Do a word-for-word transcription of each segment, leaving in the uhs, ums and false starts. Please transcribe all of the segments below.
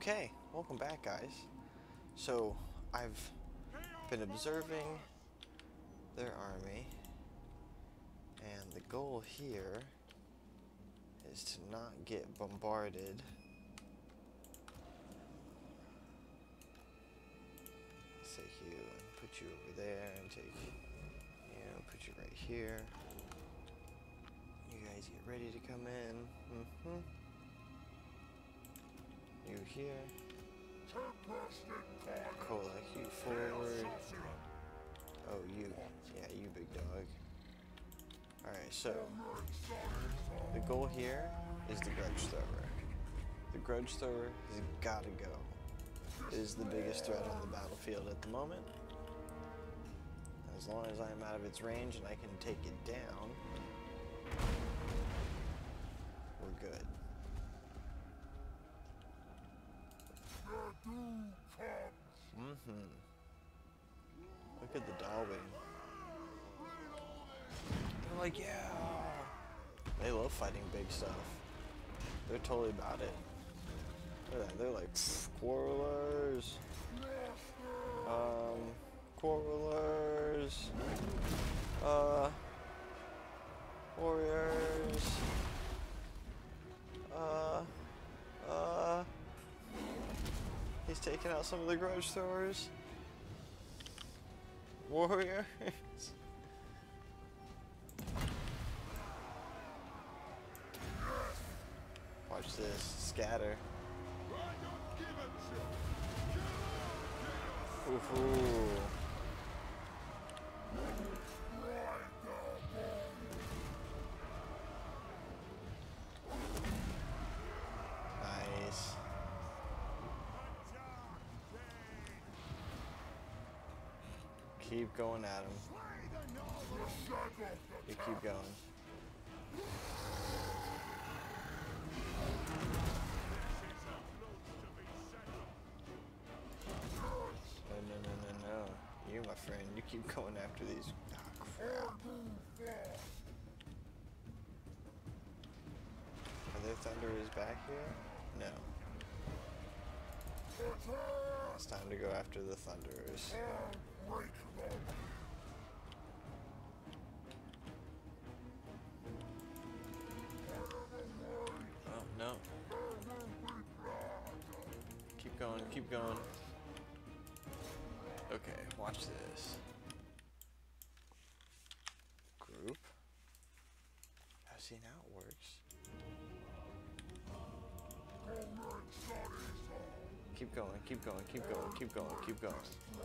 Okay, welcome back, guys. So, I've been observing their army, and the goal here is to not get bombarded. Let's take you and put you over there, and take you know, put you right here. You guys get ready to come in. Mm-hmm. You here. Kolak, you forward. Oh, you. Yeah, you big dog. Alright, so the goal here is the Grudge Thrower. The Grudge Thrower has gotta go. It is the biggest threat on the battlefield at the moment. As long as I'm out of its range and I can take it down, we're good. Mm-hmm. Look at the Darwin. They're like, yeah. They love fighting big stuff. They're totally about it. Look at that. They're like, quarrelers. Um, quarrelers. Uh, warriors. Uh, uh. He's taking out some of the Grudge Throwers. Warriors. Watch this. Scatter. Ooh. Nice. Keep going at him. You keep going. No, no, no, no, no. You, my friend, you keep going after these. Oh, crap. Are there Thunderers back here? No. It's time to go after the Thunderers. Oh, no. Keep going, keep going. Okay, watch this. Group. I see now it works. Keep going, keep going, keep going, keep going, keep going.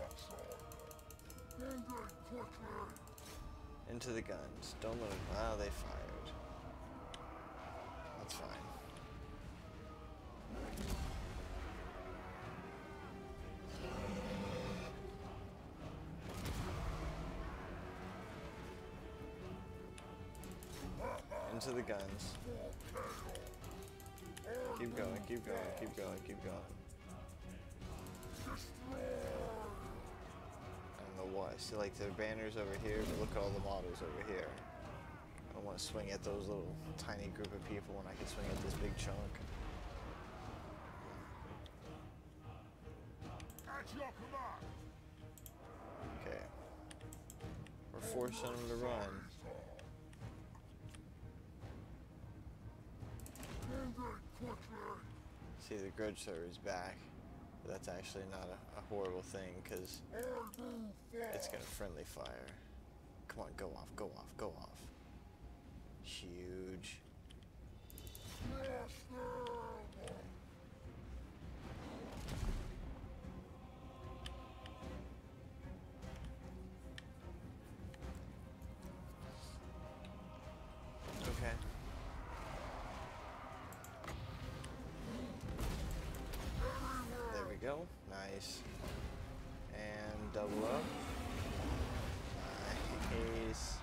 Into the guns. Don't let them. Ah, they fired. That's fine. Into the guns. Keep going, keep going, keep going, keep going. I don't know why. See, like, the banners over here, but look at all the models over here. I don't want to swing at those little tiny group of people when I can swing at this big chunk. Okay. We're forcing them to run. See, the Grudge Thrower is back. But that's actually not a, a horrible thing, because it's going to friendly fire. Come on, go off, go off, go off. Huge. Okay. There we go. Nice. And double up. Nice.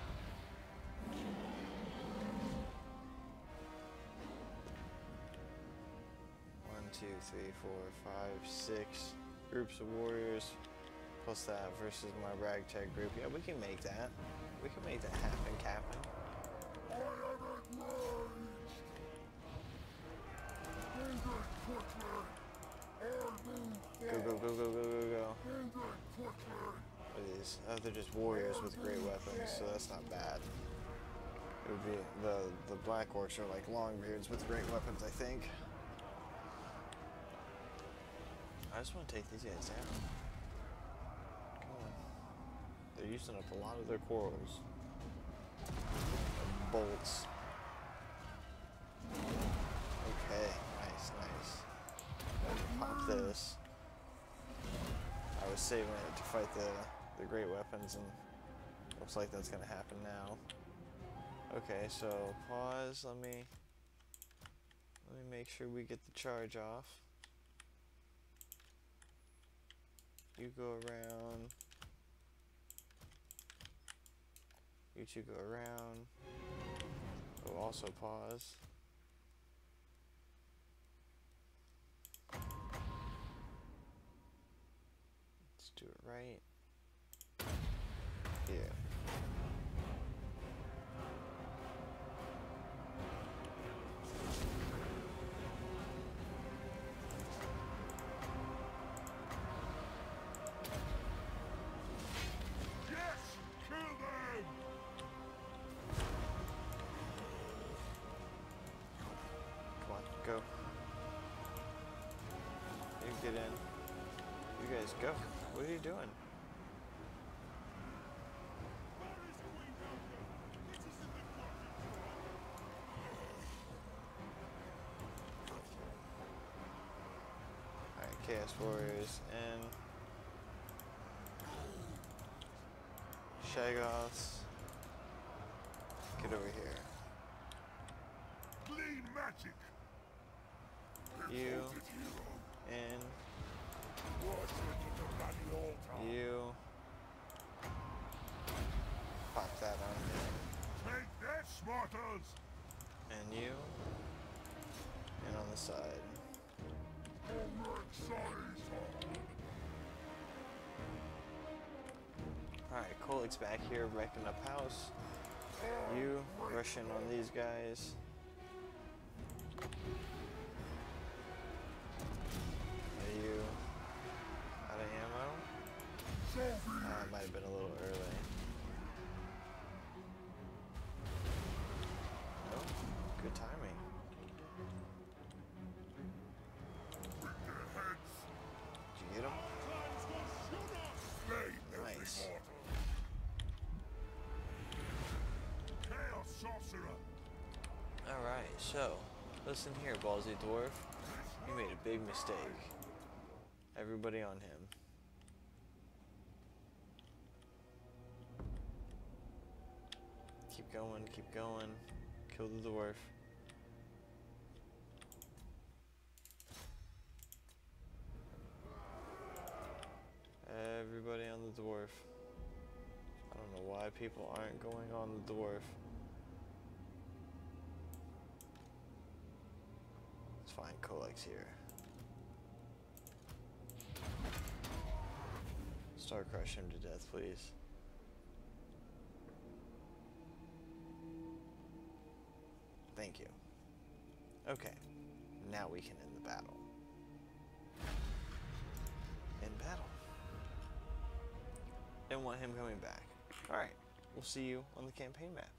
One, two, three, four, five, six groups of warriors. Plus that versus my ragtag group. Yeah, we can make that. We can make that happen, Captain. they're just warriors with great weapons, so that's not bad. It would be the the black orcs are like longbeards with great weapons, I think. I just want to take these guys down. Come on. They're using up a lot of their quarrels. Bolts. Okay, nice, nice. Pop this. I was saving it to fight the, the great weapons, and looks like that's gonna happen now. Okay, so pause, let me let me make sure we get the charge off. You go around. You two go around. Oh, also pause. Let's do it right. Yeah. Go. You get in. You guys go. What are you doing? Alright, Chaos Warriors and Shaggoths. Get over here. Clean magic. You and you pop that on there. Take that, smarters. And you and on the side. Alright, Kolik's back here wrecking up house. You rushing on these guys. Uh, might have been a little early. Oh, good timing. Did you get him? Nice. Alright, so, listen here, Ballsy Dwarf. You made a big mistake. Everybody on him. Keep going, keep going. Kill the dwarf. Everybody on the dwarf. I don't know why people aren't going on the dwarf. Let's find Kolik's here. Star crush him to death, please. Thank you. Okay, now we can end the battle. End battle. Didn't want him coming back. Alright, we'll see you on the campaign map.